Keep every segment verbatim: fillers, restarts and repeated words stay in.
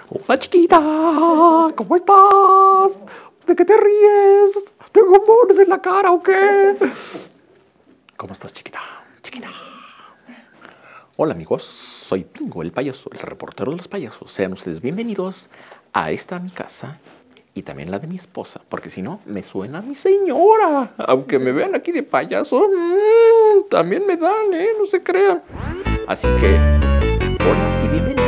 Hola chiquita, ¿cómo estás? ¿De qué te ríes? ¿Tengo monos en la cara o qué? ¿Cómo estás chiquita? Chiquita. Hola amigos, soy Pingo el payaso, el reportero de los payasos. Sean ustedes bienvenidos a esta mi casa y también la de mi esposa, porque si no me suena mi señora. Aunque me vean aquí de payaso, mmm, también me dan, ¿eh? No se crean. Así que, hola y bienvenidos.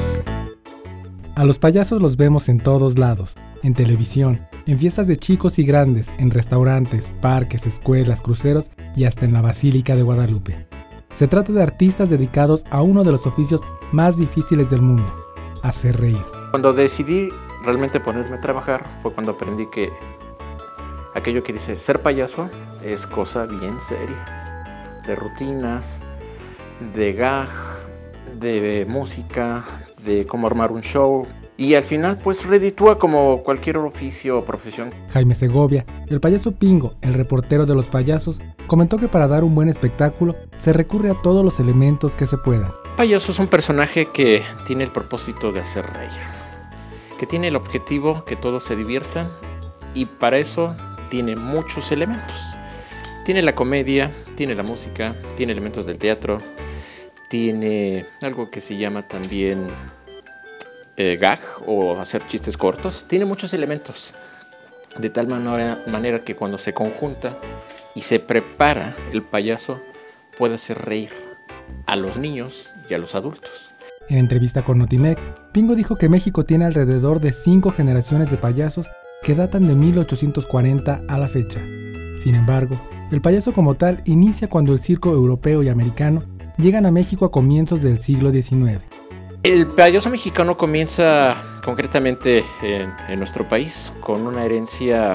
A los payasos los vemos en todos lados, en televisión, en fiestas de chicos y grandes, en restaurantes, parques, escuelas, cruceros y hasta en la Basílica de Guadalupe. Se trata de artistas dedicados a uno de los oficios más difíciles del mundo, hacer reír. Cuando decidí realmente ponerme a trabajar fue cuando aprendí que aquello que dice ser payaso es cosa bien seria. De rutinas, de gag, de música, de cómo armar un show. Y al final pues reditúa como cualquier oficio o profesión. Jaime Segovia, el payaso Pingo, el reportero de los payasos, comentó que para dar un buen espectáculo se recurre a todos los elementos que se puedan. Payaso es un personaje que tiene el propósito de hacer reír, que tiene el objetivo que todos se diviertan, y para eso tiene muchos elementos. Tiene la comedia, tiene la música, tiene elementos del teatro, tiene algo que se llama también eh, gag o hacer chistes cortos. Tiene muchos elementos, de tal manera, manera que cuando se conjunta y se prepara, el payaso puede hacer reír a los niños y a los adultos. En entrevista con Notimex, Pingo dijo que México tiene alrededor de cinco generaciones de payasos que datan de mil ochocientos cuarenta a la fecha. Sin embargo, el payaso como tal inicia cuando el circo europeo y americano llegan a México a comienzos del siglo diecinueve. El payaso mexicano comienza concretamente en, en nuestro país con una herencia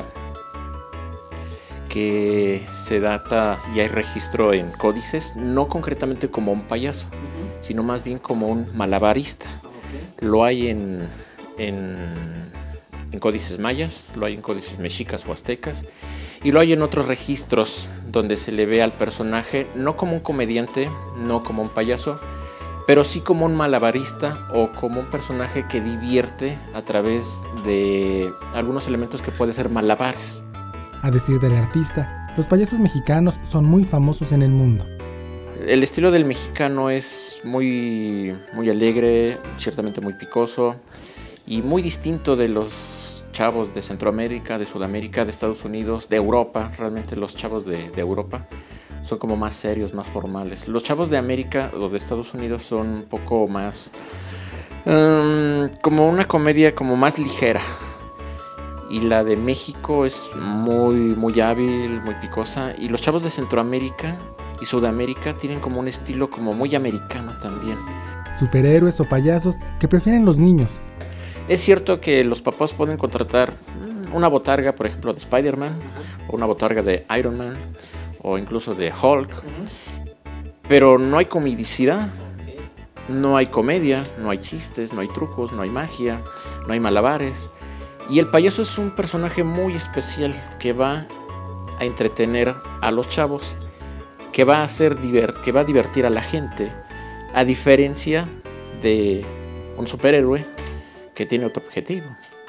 que se data y hay registro en códices, no concretamente como un payaso, uh-huh. sino más bien como un malabarista. Okay. Lo hay en, en, en códices mayas, lo hay en códices mexicas o aztecas, y lo hay en otros registros donde se le ve al personaje no como un comediante, no como un payaso, pero sí como un malabarista o como un personaje que divierte a través de algunos elementos que puede ser malabares. A decir del artista, los payasos mexicanos son muy famosos en el mundo. El estilo del mexicano es muy, muy alegre, ciertamente muy picoso y muy distinto de los chavos de Centroamérica, de Sudamérica, de Estados Unidos, de Europa. Realmente los chavos de, de Europa son como más serios, más formales. Los chavos de América o de Estados Unidos son un poco más um, como una comedia como más ligera. Y la de México es muy, muy hábil, muy picosa. Y los chavos de Centroamérica y Sudamérica tienen como un estilo como muy americano también. Superhéroes o payasos que prefieren los niños. Es cierto que los papás pueden contratar una botarga, por ejemplo, de Spider-Man, uh-huh. o una botarga de Iron Man, o incluso de Hulk. Uh-huh. Pero no hay comicidad, okay. no hay comedia, no hay chistes, no hay trucos, no hay magia, no hay malabares. Y el payaso es un personaje muy especial que va a entretener a los chavos, que va a hacer diver- que va a divertir a la gente, a diferencia de un superhéroe que tiene otro objetivo.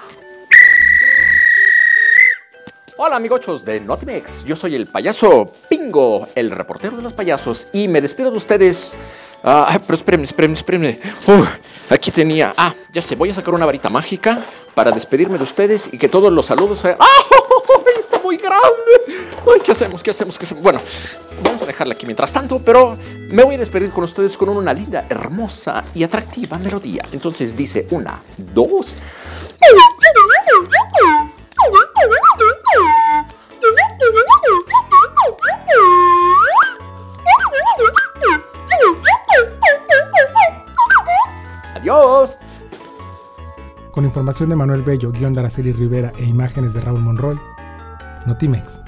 Hola amigochos de Notimex, yo soy el payaso Pingo, el reportero de los payasos, y me despido de ustedes. Ah, pero espérenme, espérenme, espérenme. Uh, aquí tenía... Ah, ya sé, voy a sacar una varita mágica para despedirme de ustedes y que todos los saludos sean... ¡Ah! ¡Está muy grande! Ay, ¿qué hacemos? ¿Qué hacemos? ¿Qué hacemos? Bueno, vamos a dejarla aquí mientras tanto, pero me voy a despedir con ustedes con una linda, hermosa y atractiva melodía. Entonces dice una, dos... ¡Adiós! Con información de Manuel Bello, guión de Araceli Rivera e imágenes de Raúl Monroy, Notimex.